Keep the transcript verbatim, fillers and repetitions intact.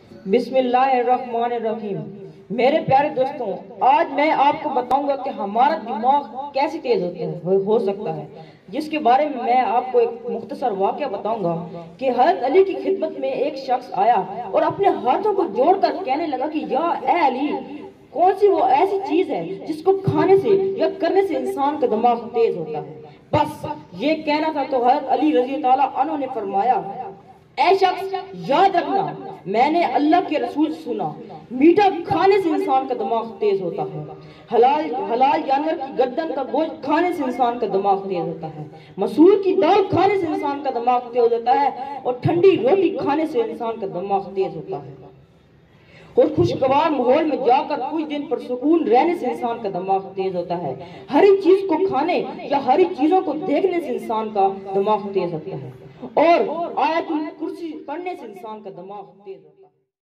بسم اللہ الرحمن الرحیم۔ میرے پیارے دوستوں، آج میں آپ کو بتاؤں گا کہ ہمارا دماغ کیسے تیز ہو سکتا ہے، جس کے بارے میں میں آپ کو ایک مختصر واقعہ بتاؤں گا کہ حضرت علی کی خدمت میں ایک شخص آیا اور اپنے ہاتھوں کو جوڑ کر کہنے لگا کہ یا اے علی، کون سی وہ ایسی چیز ہے جس کو کھانے سے یا کرنے سے انسان کا دماغ تیز ہوتا ہے؟ بس یہ کہنا تھا تو حضرت علی رضی اللہ عنہ نے فرمایا، اے شخص یاد رکھنا، میں نے اللہ کے رسول سنا، میٹھا کھانے سے انسان کا دماغ تیز ہوتا ہے، حلال حلال جانور کی گردن کا گوشت کھانے سے انسان کا دماغ تیز ہوتا ہے، مسور کی دال کھانے سے انسان کا دماغ تیز ہوتا ہے، اور ٹھنڈی روٹی کھانے سے انسان کا دماغ تیز ہوتا ہے، اور خوشگوار ماحول میں جا کر کچھ دن پر سکون رہنے سے انسان کا دماغ تیز ہوتا ہے، ہری چیز کو کھانے یا ہری چیزوں کو دیکھنے سے انسان کا دماغ تیز ہوتا ہے، اور آیت الکرسی پڑھنے سے انسان کا دماغ تیز ہوتا ہے۔